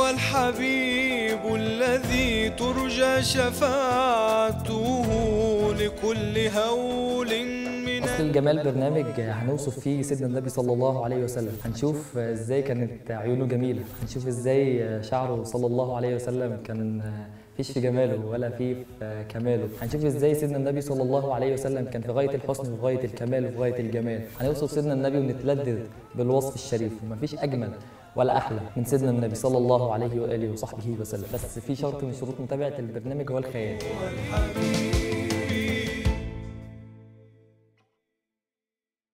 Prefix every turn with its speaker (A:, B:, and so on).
A: الحبيب الذي ترجى شفاعته لكل هول من
B: أصل الجمال برنامج هنوصف فيه سيدنا النبي صلى الله عليه وسلم. هنشوف ازاي كانت عيونه جميلة، هنشوف ازاي شعره صلى الله عليه وسلم كان فيش في جماله ولا في كماله. هنشوف ازاي سيدنا النبي صلى الله عليه وسلم كان في غاية الحسن وفي غاية الكمال وفي غاية الجمال. هنوصف سيدنا النبي ونتلذذ بالوصف الشريف، ومفيش أجمل ولا أحلى من سيدنا النبي صلى الله عليه وآله وصحبه وسلم. بس في شرط من شروط متابعة البرنامج هو الخيال.